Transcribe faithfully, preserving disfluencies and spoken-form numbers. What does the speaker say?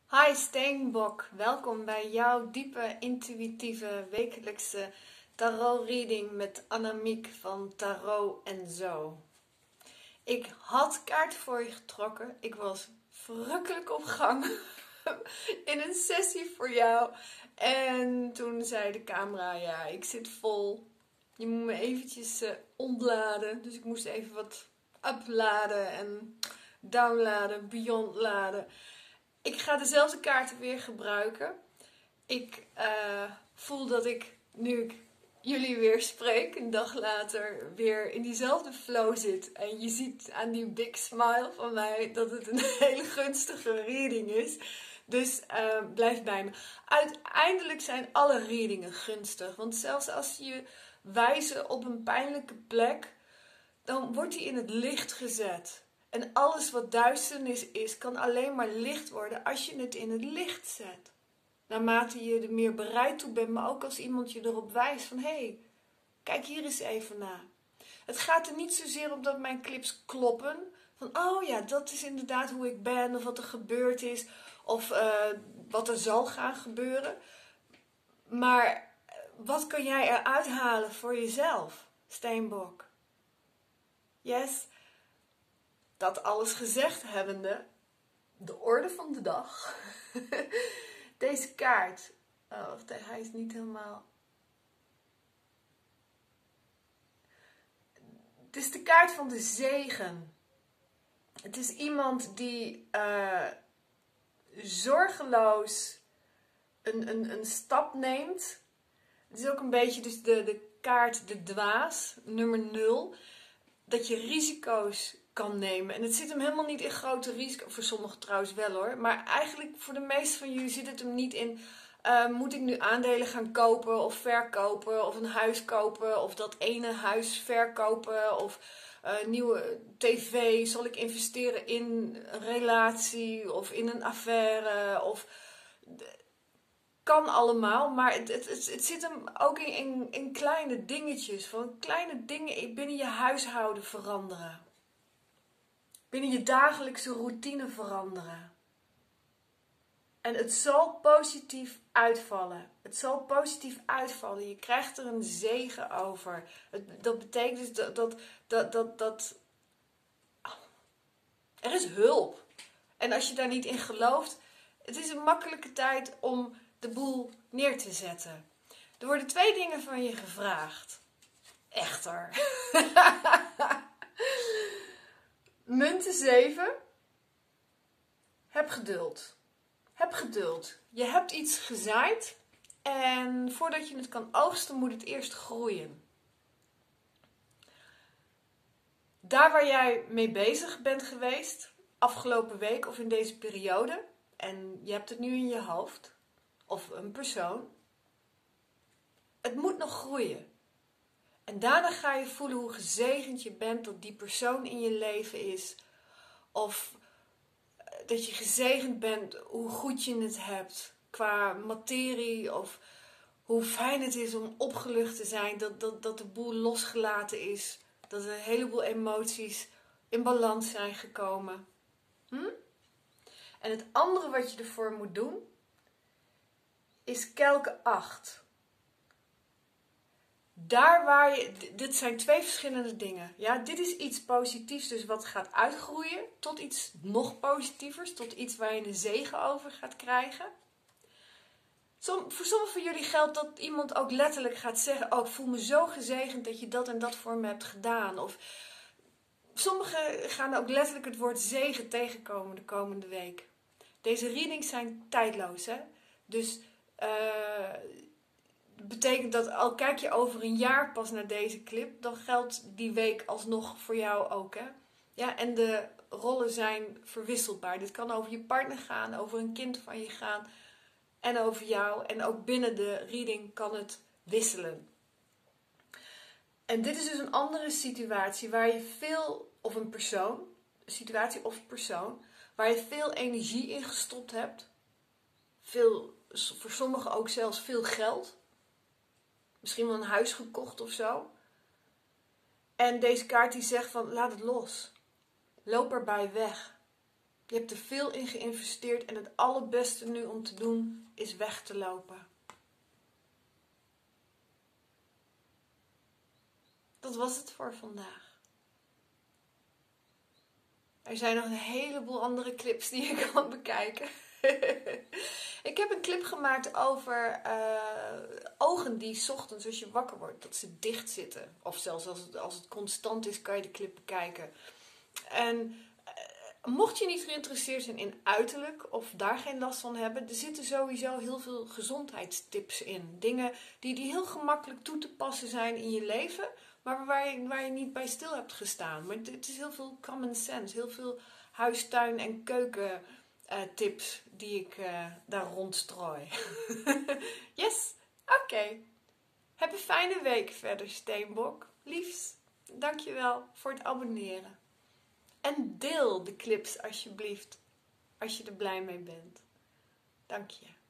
Hi Steenbok, welkom bij jouw diepe, intuïtieve, wekelijkse tarot-reading met Annemiek van Tarot en Zo. Ik had kaart voor je getrokken, ik was verrukkelijk op gang in een sessie voor jou. En toen zei de camera, ja, ik zit vol, je moet me eventjes uh, ontladen. Dus ik moest even wat upladen en downladen, beyondladen. Ik ga dezelfde kaarten weer gebruiken. Ik uh, voel dat ik, nu ik jullie weer spreek, een dag later weer in diezelfde flow zit. En je ziet aan die big smile van mij dat het een hele gunstige reading is. Dus uh, blijf bij me. Uiteindelijk zijn alle readingen gunstig. Want zelfs als je wijzen op een pijnlijke plek, dan wordt die in het licht gezet. En alles wat duisternis is, kan alleen maar licht worden als je het in het licht zet. Naarmate je er meer bereid toe bent, maar ook als iemand je erop wijst van, hé, hey, kijk hier eens even naar. Het gaat er niet zozeer om dat mijn clips kloppen. Van, oh ja, dat is inderdaad hoe ik ben, of wat er gebeurd is, of uh, wat er zal gaan gebeuren. Maar wat kan jij eruit halen voor jezelf, Steenbok? Yes? Dat alles gezegd hebbende, de orde van de dag. Deze kaart. Oh, hij is niet helemaal. Het is de kaart van de zegen. Het is iemand die uh, zorgeloos een, een, een stap neemt. Het is ook een beetje dus de, de kaart de dwaas, nummer nul. Dat je risico's kan nemen. En het zit hem helemaal niet in grote risico's. Voor sommigen trouwens wel hoor. Maar eigenlijk voor de meeste van jullie zit het hem niet in. Uh, moet ik nu aandelen gaan kopen of verkopen. Of een huis kopen. Of dat ene huis verkopen. Of uh, nieuwe tv. Zal ik investeren in een relatie. Of in een affaire. Of... Kan allemaal, maar het, het, het, het zit hem ook in, in, in kleine dingetjes. Van kleine dingen binnen je huishouden veranderen. Binnen je dagelijkse routine veranderen. En het zal positief uitvallen. Het zal positief uitvallen. Je krijgt er een zegen over. Het, dat betekent dus dat, dat, dat, dat, dat... Er is hulp. En als je daar niet in gelooft, het is een makkelijke tijd om de boel neer te zetten. Er worden twee dingen van je gevraagd. Echter. Munten zeven. Heb geduld. Heb geduld. Je hebt iets gezaaid. En voordat je het kan oogsten, moet het eerst groeien. Daar waar jij mee bezig bent geweest, afgelopen week of in deze periode, en je hebt het nu in je hoofd, of een persoon, het moet nog groeien. En daarna ga je voelen hoe gezegend je bent dat die persoon in je leven is. Of dat je gezegend bent hoe goed je het hebt qua materie. Of hoe fijn het is om opgelucht te zijn. Dat, dat, dat de boel losgelaten is. Dat er een heleboel emoties in balans zijn gekomen. Hm? En het andere wat je ervoor moet doen, is kelke acht. Daar waar je, dit zijn twee verschillende dingen. Ja, dit is iets positiefs, dus wat gaat uitgroeien tot iets nog positievers, tot iets waar je een zegen over gaat krijgen. Som, voor sommigen van jullie geldt dat iemand ook letterlijk gaat zeggen, oh, ik voel me zo gezegend dat je dat en dat voor me hebt gedaan. Of sommigen gaan ook letterlijk het woord zegen tegenkomen de komende week. Deze readings zijn tijdloos, hè. Dus uh, dat betekent dat al kijk je over een jaar pas naar deze clip, dan geldt die week alsnog voor jou ook, hè. Ja, en de rollen zijn verwisselbaar. Dit kan over je partner gaan, over een kind van je gaan en over jou. En ook binnen de reading kan het wisselen. En dit is dus een andere situatie waar je veel, of een persoon, een situatie of persoon, waar je veel energie in gestopt hebt. Veel, voor sommigen ook zelfs veel geld. Misschien wel een huis gekocht of zo. En deze kaart die zegt van, laat het los. Loop erbij weg. Je hebt er veel in geïnvesteerd en het allerbeste nu om te doen is weg te lopen. Dat was het voor vandaag. Er zijn nog een heleboel andere clips die je kan bekijken. Ik heb een clip gemaakt over uh, ogen die 's ochtends als je wakker wordt, dat ze dicht zitten. Of zelfs als het, als het constant is, kan je de clip bekijken. En uh, mocht je niet geïnteresseerd zijn in uiterlijk of daar geen last van hebben, er zitten sowieso heel veel gezondheidstips in. Dingen die, die heel gemakkelijk toe te passen zijn in je leven, maar waar je, waar je niet bij stil hebt gestaan. Maar het, het is heel veel common sense, heel veel huistuin- en keuken uh, tips die ik uh, daar rondstrooi. Yes, oké. Okay. Heb een fijne week verder, Steenbok. Liefs, dankjewel voor het abonneren. En deel de clips alsjeblieft, als je er blij mee bent. Dank je.